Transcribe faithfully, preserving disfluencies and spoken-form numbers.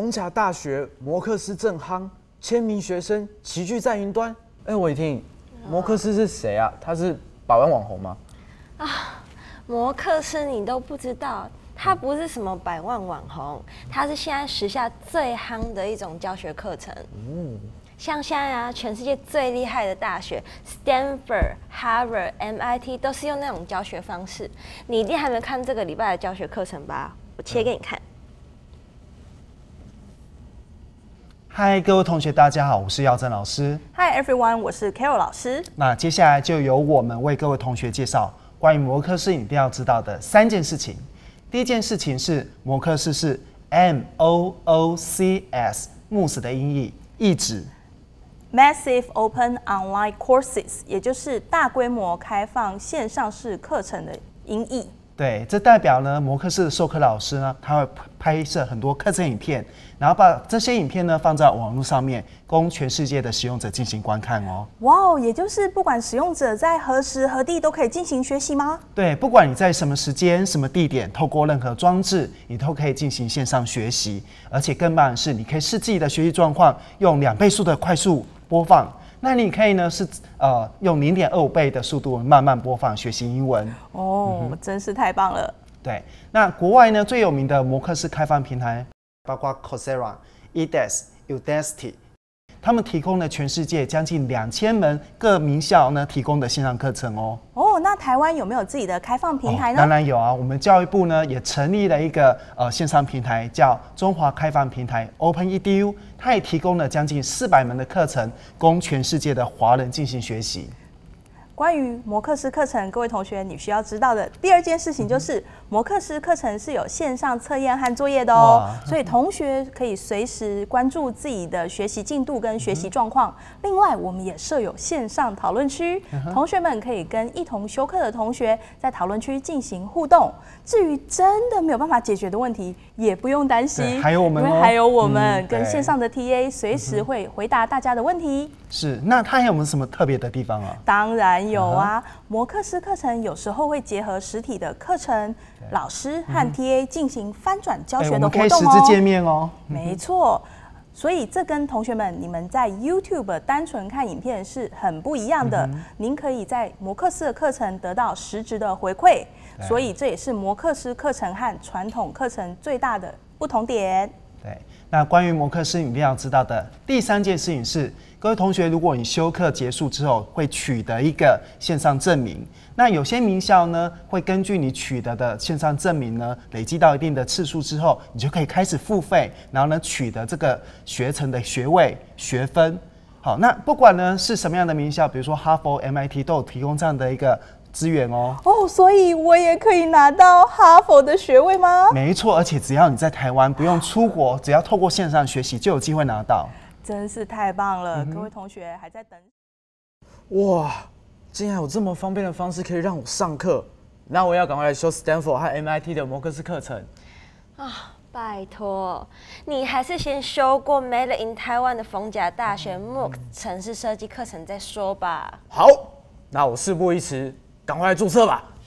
逢甲大学摩克斯正夯，千名学生齐聚在云端。哎，伟霆，摩克斯是谁啊？他是百万网红吗？ 啊，摩克斯你都不知道，他不是什么百万网红，他是现在时下最夯的一种教学课程。嗯。像现在啊，全世界最厉害的大学 ，Stanford、Harvard、M I T 都是用那种教学方式。你一定还没看这个礼拜的教学课程吧？我切给你看。 嗨，各位同学，大家好，我是耀正老师。 Hi everyone， 我是 Carol 老师。 那接下来就由我们为各位同学介绍关于摩克斯一定要知道的三件事情。第一件事情是摩克斯是 M O O C S， 慕斯的音译，意指 Massive Open Online Courses， 也就是大规模开放线上式课程的音译。 对，这代表呢，摩克斯的授课老师呢，他会拍摄很多课程影片，然后把这些影片呢放在网络上面，供全世界的使用者进行观看哦。 哇哦，也就是不管使用者在何时何地都可以进行学习吗？ 对，不管你在什么时间、什么地点，透过任何装置，你都可以进行线上学习，而且更棒的是，你可以视自己的学习状况，用两倍速的快速播放。那你可以呢是呃用零点二五倍的速度慢慢播放学习英文哦，嗯、真是太棒了。 对，那国外呢最有名的摩克斯开放平台包括 Coursera、edX、Udacity， 他们提供了全世界将近两千门各名校呢提供的线上课程哦。 哦，那台湾有没有自己的开放平台呢？ 哦、当然有啊，我们教育部呢也成立了一个呃线上平台，叫中华开放平台 OpenEDU， 它也提供了将近四百门的课程，供全世界的华人进行学习。 关于摩克斯课程，各位同学，你需要知道的第二件事情就是，摩克斯课程是有线上测验和作业的哦，所以同学可以随时关注自己的学习进度跟学习状况。另外，我们也设有线上讨论区，同学们可以跟一同修课的同学在讨论区进行互动。至于真的没有办法解决的问题，也不用担心， 还有我们、哦， 因为还有我们跟线上的 T A 随时会回答大家的问题。 是，那它还有没有什么特别的地方啊？ 当然有啊，摩克斯课程有时候会结合实体的课程，老师和 T A 进行翻转教学的活动哦。我们可以实质见面哦。 没错，所以这跟同学们你们在 YouTube 单纯看影片是很不一样的。嗯、您可以在摩克斯的课程得到实质的回馈，所以这也是摩克斯课程和传统课程最大的不同点。 对，那关于摩克斯你一定要知道的第三件事情是，各位同学，如果你修课结束之后会取得一个线上证明，那有些名校呢会根据你取得的线上证明呢，累积到一定的次数之后，你就可以开始付费，然后呢取得这个学程的学位学分。好，那不管呢是什么样的名校，比如说哈佛、M I T 都有提供这样的一个资源哦。 哦，所以我也可以拿到哈佛的学位吗？ 没错，而且只要你在台湾，不用出国，只要透过线上学习，就有机会拿到。 真是太棒了！嗯、各位同学还在等？ 哇，竟然有这么方便的方式可以让我上课，那我也要赶快来修 Stanford 和 M I T 的摩克斯课程啊！拜托，你还是先修过 Made in Taiwan 的逢甲大学 M O O C 程式设计课程再说吧。 好，那我事不宜迟，赶快来注册吧。